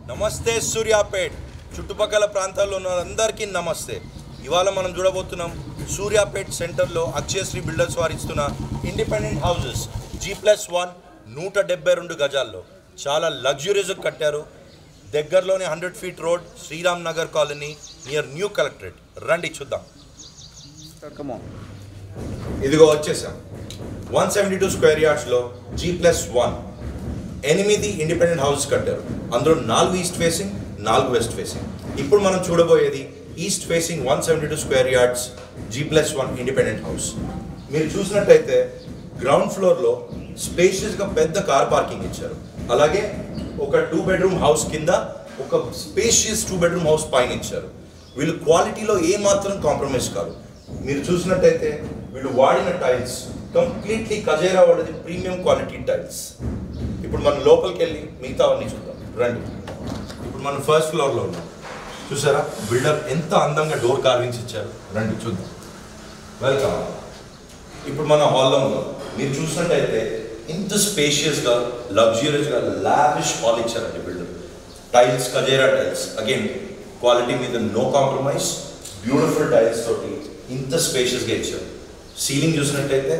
నమస్తే సూర్యాపేట్ చుట్టుపక్కల ప్రాంతాల్లో ఉన్న అందరికీ నమస్తే. ఇవాళ మనం చూడబోతున్నాం సూర్యాపేట్ సెంటర్లో అక్షయశ్రీ బిల్డర్స్ వారు ఇస్తున్న ఇండిపెండెంట్ హౌసెస్ G+1 172 గజాల్లో చాలా లగ్జరీస్గా కట్టారు. దగ్గరలోనే 100 feet road, Sriram Nagar colony near new collectorate. రండి చూద్దాం. ఇదిగో వచ్చేసాం. 172 స్క్వేర్ యార్డ్స్లో G+1 8 ఇండిపెండెంట్ హౌసెస్ కట్టారు. అందులో 4 ఈస్ట్ ఫేసింగ్, 4 వెస్ట్ ఫేసింగ్. ఇప్పుడు మనం చూడబోయేది east facing 172 square yards G+1 independent house. మీరు చూసినట్టయితే గ్రౌండ్ ఫ్లోర్లో స్పేషియస్గా పెద్ద కార్ పార్కింగ్ ఇచ్చారు. అలాగే ఒక 2 బెడ్రూమ్ హౌస్ కింద ఒక స్పేషియస్ 2 బెడ్రూమ్ హౌస్ పైన ఇచ్చారు. వీళ్ళు క్వాలిటీలో ఏమాత్రం కాంప్రమైజ్ కాదు. మీరు చూసినట్టయితే వీళ్ళు వాడిన టైల్స్ కంప్లీట్లీ కజేరా వాడిది ప్రీమియం క్వాలిటీ టైల్స్. ఇప్పుడు మనం లోపలికి వెళ్ళి మిగతావన్నీ చూద్దాం. రండి. ఇప్పుడు మనం ఫస్ట్ ఫ్లోర్లో ఉన్నాం. చూసారా బిల్డర్ ఎంత అందంగా డోర్ కార్వింగ్స్ ఇచ్చారు. రండి చూద్దాం. వెల్కమ్. ఇప్పుడు మన హాల్లో ఉన్నాం. మీరు చూసినట్టయితే ఇంత స్పేషియస్గా లగ్జరియస్గా లావిష్ హాల్ ఇచ్చారండి builder. Tiles Kajaria tiles, again quality మీద నో కాంప్రమైజ్, బ్యూటిఫుల్ టైల్స్ తోటి ఇంత స్పేషియస్గా ఇచ్చారు. సీలింగ్ చూసినట్టయితే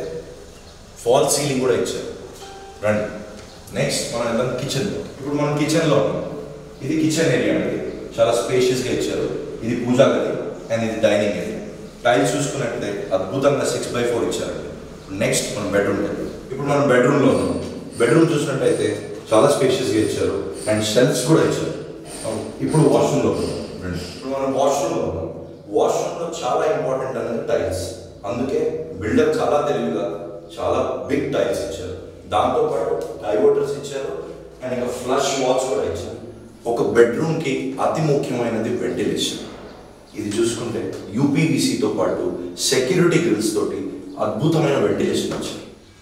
ఫాల్ సీలింగ్ కూడా ఇచ్చారు. రండి. నెక్స్ట్ మనం వెళ్దాం కిచెన్లో. ఇప్పుడు మనం కిచెన్లో ఉన్నాం. ఇది కిచెన్ ఏరియా అండి. చాలా స్పేషియస్గా ఇచ్చారు. ఇది పూజా గది అండ్ ఇది డైనింగ్ ఏరియా. టైల్స్ చూసుకున్నట్టయితే అద్భుతంగా 6x4 ఇచ్చారండి. నెక్స్ట్ మనం బెడ్రూమ్ వెళ్ళాం. ఇప్పుడు మనం బెడ్రూమ్లో ఉన్నాం. బెడ్రూమ్ చూసినట్టయితే చాలా స్పేషియస్గా ఇచ్చారు అండ్ షెల్ఫ్స్ కూడా ఇచ్చారు. ఇప్పుడు వాష్రూమ్లో ఉన్నాం. ఇప్పుడు మనం వాష్రూమ్లో ఉన్నాం. వాష్రూమ్లో చాలా ఇంపార్టెంట్ అనేది టైల్స్. అందుకే బిల్డర్ చాలా తెలివిగా చాలా బిగ్ టైల్స్ ఇచ్చారు. దాంతోపాటు డైవర్టర్స్ ఇచ్చారు అండ్ ఇంకా ఫ్లష్ వాల్స్ కూడా ఇచ్చారు. ఒక బెడ్రూమ్కి అతి ముఖ్యమైనది వెంటిలేషన్. ఇది చూసుకుంటే యూపీవీసీతో పాటు సెక్యూరిటీ గ్రిల్స్ తోటి అద్భుతమైన వెంటిలేషన్ ఇచ్చారు.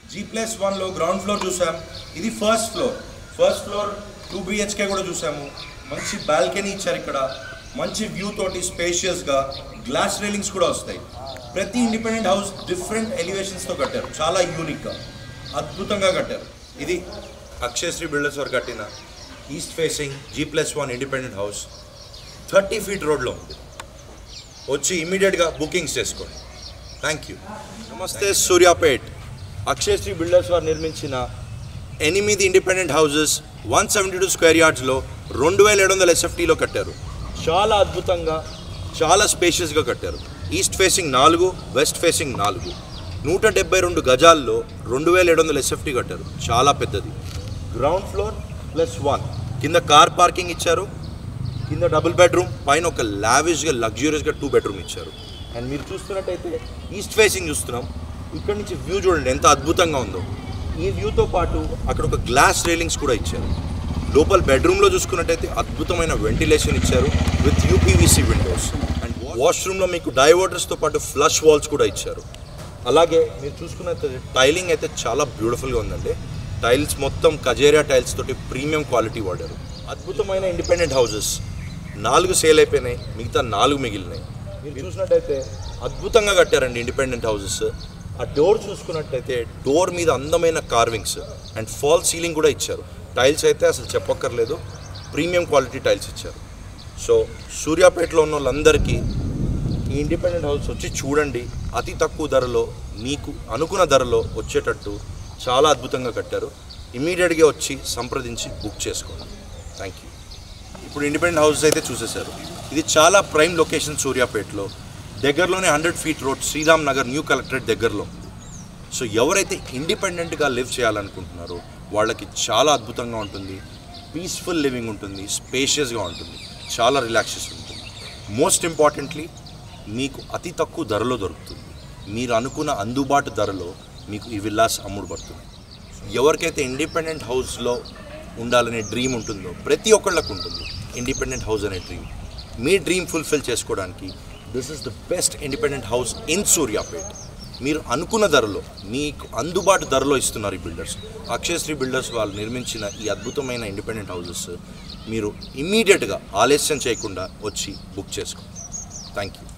G+1లో గ్రౌండ్ ఫ్లోర్ చూసాం. ఇది first floor. First floor 2 BHK కూడా చూసాము. మంచి బాల్కనీ ఇచ్చారు. ఇక్కడ మంచి వ్యూ తోటి స్పేషియస్గా గ్లాస్ రైలింగ్స్ కూడా వస్తాయి. ప్రతి ఇండిపెండెంట్ హౌస్ డిఫరెంట్ ఎలివేషన్స్తో కట్టారు. చాలా యూనిక్గా అద్భుతంగా కట్టారు. ఇది అక్షయశ్రీ బిల్డర్స్ వారు కట్టిన east facing G+1 independent house 30 feet రోడ్లో ఉంది. వచ్చి ఇమీడియట్గా బుకింగ్స్ చేసుకోండి. Thank you. నమస్తే సూర్యాపేట్. అక్షయశ్రీ బిల్డర్స్ వారు నిర్మించిన 8 ఇండిపెండెంట్ హౌసెస్ 172 స్క్వేర్ యార్డ్స్లో 2700 SFTలో కట్టారు. చాలా అద్భుతంగా చాలా స్పేషియస్గా కట్టారు. ఈస్ట్ ఫేసింగ్ 4, వెస్ట్ ఫేసింగ్ 4, 172 గజాల్లో 2700 SFT కట్టారు. చాలా పెద్దది. గ్రౌండ్ ఫ్లోర్ +1 కింద కార్ పార్కింగ్ ఇచ్చారు. కింద డబుల్ బెడ్రూమ్, పైన ఒక లావిష్గా లగ్జూరియస్గా 2 బెడ్రూమ్ ఇచ్చారు. అండ్ మీరు చూస్తున్నట్టయితే ఈస్ట్ ఫేసింగ్ చూస్తున్నాం. ఇక్కడ నుంచి వ్యూ చూడండి ఎంత అద్భుతంగా ఉందో. ఈ వ్యూతో పాటు అక్కడ ఒక గ్లాస్ రైలింగ్స్ కూడా ఇచ్చారు. లోపల బెడ్రూమ్లో చూసుకున్నట్టయితే అద్భుతమైన వెంటిలేషన్ ఇచ్చారు విత్ యూపీవీసీ విండోస్. అండ్ వాష్రూమ్లో మీకు డైవర్టర్స్తో పాటు ఫ్లష్ వాల్స్ కూడా ఇచ్చారు. అలాగే మీరు చూసుకున్నట్టయితే టైలింగ్ అయితే చాలా బ్యూటిఫుల్గా ఉందండి. టైల్స్ మొత్తం కజేరియా టైల్స్ తోటి ప్రీమియం క్వాలిటీ వాడారు. అద్భుతమైన ఇండిపెండెంట్ హౌసెస్ 4 సేల్ అయిపోయినాయి, మిగతా 4 మిగిలినాయి. మీరు చూసినట్టయితే అద్భుతంగా కట్టారండి ఇండిపెండెంట్ హౌసెస్. ఆ డోర్ చూసుకున్నట్టయితే డోర్ మీద అందమైన కార్వింగ్స్ అండ్ ఫాల్ సీలింగ్ కూడా ఇచ్చారు. టైల్స్ అయితే అసలు చెప్పక్కర్లేదు, ప్రీమియం క్వాలిటీ టైల్స్ ఇచ్చారు. సో సూర్యాపేటలో ఉన్న వాళ్ళందరికీ ఈ ఇండిపెండెంట్ హౌస్ వచ్చి చూడండి. అతి తక్కువ ధరలో మీకు అనుకున్న ధరలో వచ్చేటట్టు చాలా అద్భుతంగా కట్టారు. ఇమీడియట్గా వచ్చి సంప్రదించి బుక్ చేసుకోండి. Thank you. ఇప్పుడు ఇండిపెండెంట్ హౌసెస్ అయితే చూసేశారు. ఇది చాలా ప్రైమ్ లొకేషన్ సూర్యాపేటలో. దగ్గరలోనే 100 feet road, Sriram Nagar new collectorate దగ్గరలో. సో ఎవరైతే ఇండిపెండెంట్గా లివ్ చేయాలనుకుంటున్నారో వాళ్ళకి చాలా అద్భుతంగా ఉంటుంది. పీస్ఫుల్ లివింగ్ ఉంటుంది, స్పేషియస్గా ఉంటుంది, చాలా రిలాక్సేషన్ ఉంటుంది. మోస్ట్ ఇంపార్టెంట్లీ మీకు అతి తక్కువ ధరలో దొరుకుతుంది. మీరు అనుకున్న అందుబాటు ధరలో మీకు ఈ విల్లాస్ అమ్ముడుపడుతుంది. ఎవరికైతే ఇండిపెండెంట్ హౌస్లో ఉండాలనే డ్రీమ్ ఉంటుందో ప్రతి ఒక్కళ్ళకు ఉంటుంది ఇండిపెండెంట్ హౌస్ అనే డ్రీమ్. మీ డ్రీమ్ ఫుల్ఫిల్ చేసుకోవడానికి this is the best independent house in Suryapet. మీరు అనుకున్న ధరలో మీకు అందుబాటు ధరలో ఇస్తున్నారు ఈ బిల్డర్స్. అక్షయశ్రీ బిల్డర్స్ వాళ్ళు నిర్మించిన ఈ అద్భుతమైన ఇండిపెండెంట్ హౌసెస్ మీరు ఇమ్మీడియట్గా ఆలస్యం చేయకుండా వచ్చి బుక్ చేసుకోండి. Thank you.